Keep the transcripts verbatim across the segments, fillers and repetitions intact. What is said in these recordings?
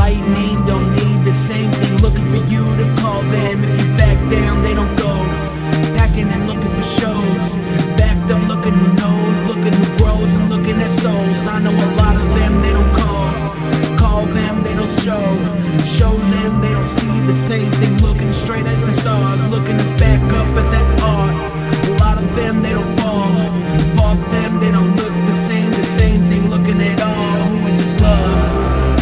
lightning, don't need the same thing, looking for you to call them. If you back down, they don't go, packing and looking for shows, backed up looking who knows, looking who grows and looking at souls. I know a lot of them, they don't call, call them, they don't show, show them, they don't see the same thing, looking straight at the stars, looking to back up at that art. A lot of them, they don't fall, fault them, they don't look the same, the same thing, looking at all. Who is this love?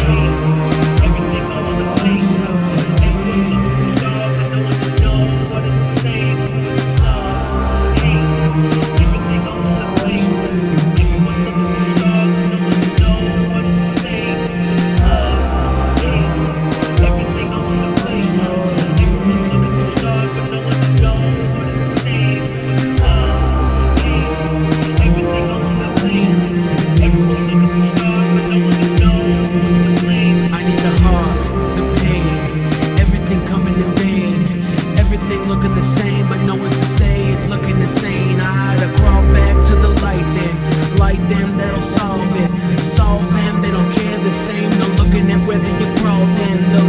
Looking the same, but no one's to say it's looking insane. I had to crawl back to the light then, light them, that'll solve it. Solve them, they don't care the same, no looking at whether you crawl then.